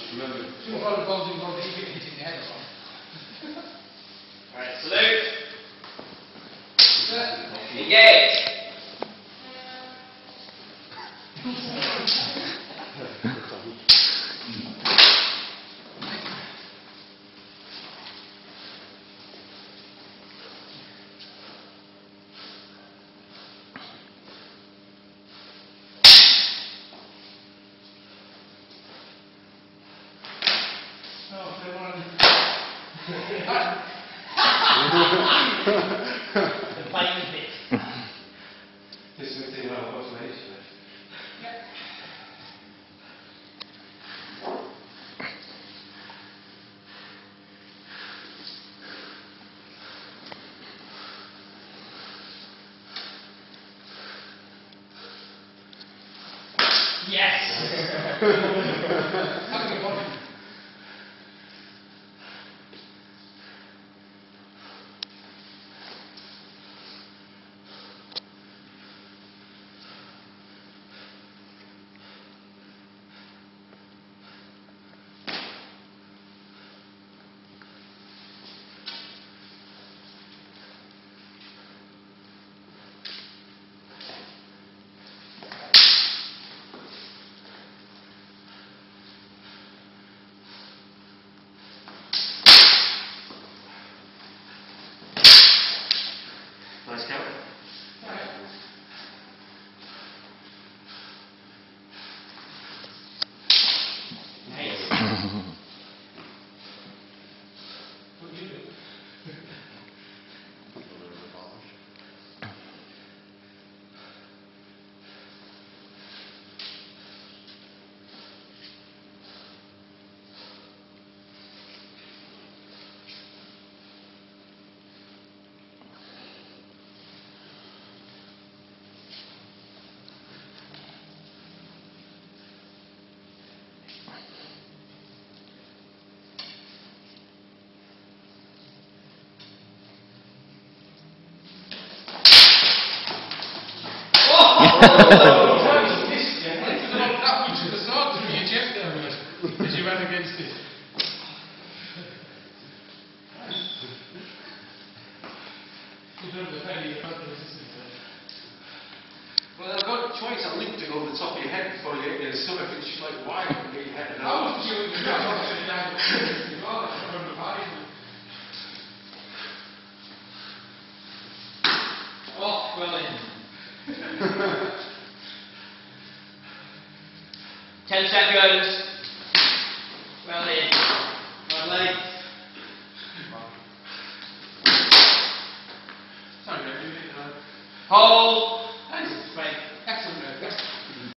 Remember. What the balls in body, you get hitting the head off. Alright, salute. Engage. The fighting bit. This is the thing about what's made to it. Yes. Nice count. Nice. What do you do? Did you run against it? Well, I've got a choice. I linked to go to the top of your head before you hit your stomach. It's just like wide and get your head and I wasn't sure what you were doing. I was sitting down as well. I remember fighting. Oh, well in. 10 seconds. Well in. Right leg. Sorry, don't do it. Hold. And straight.